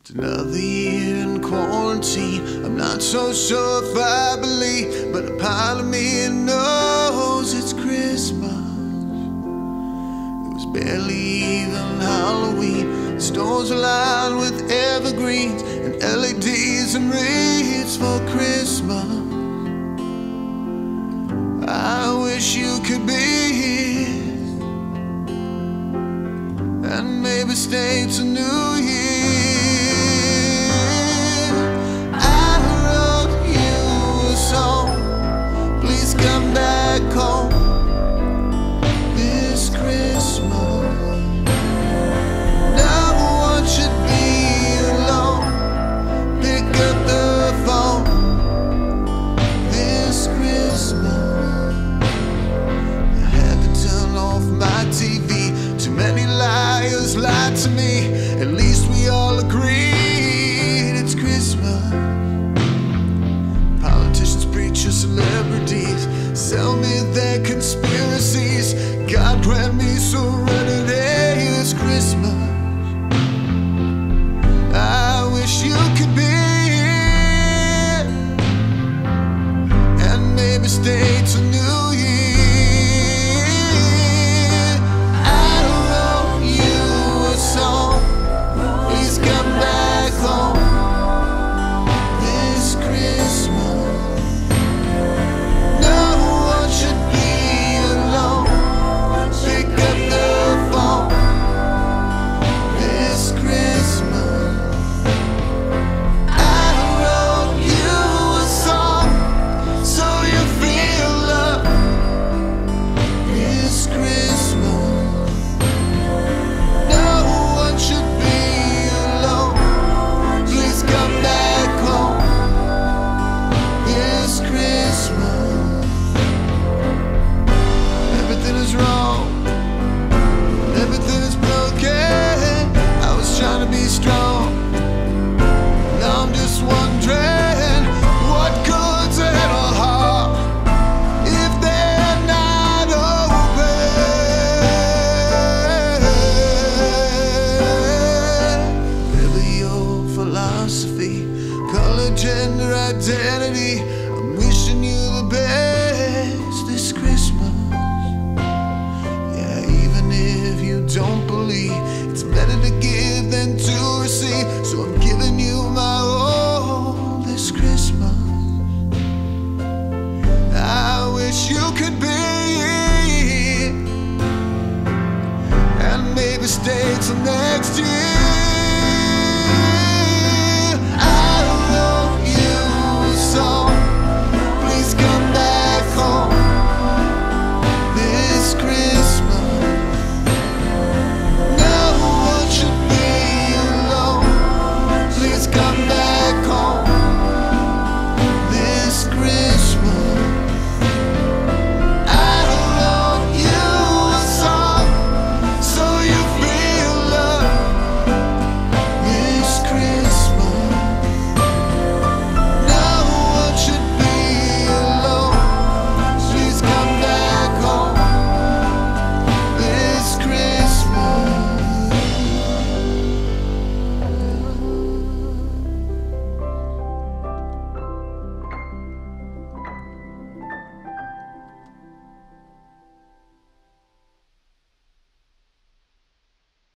It's another year in quarantine. I'm not so sure if I believe, but a part of me knows it's Christmas. It was barely even Halloween. Stores are lined with evergreens and LEDs and wreaths for Christmas. I wish you could be here and maybe stay till New Year. I wrote you a song, please come back home this Christmas. No one should be alone, pick up the phone this Christmas. I had to turn off my TV, too many liars lied to me. At least we all agreed it's Christmas. Politicians, preachers, celebrities sell me their conspiracies. God grant me serenity this Christmas. I wish you could be here and maybe stay till New Year. Color, gender, identity, I'm wishing you the best this Christmas. Yeah, even if you don't believe, it's better to give than to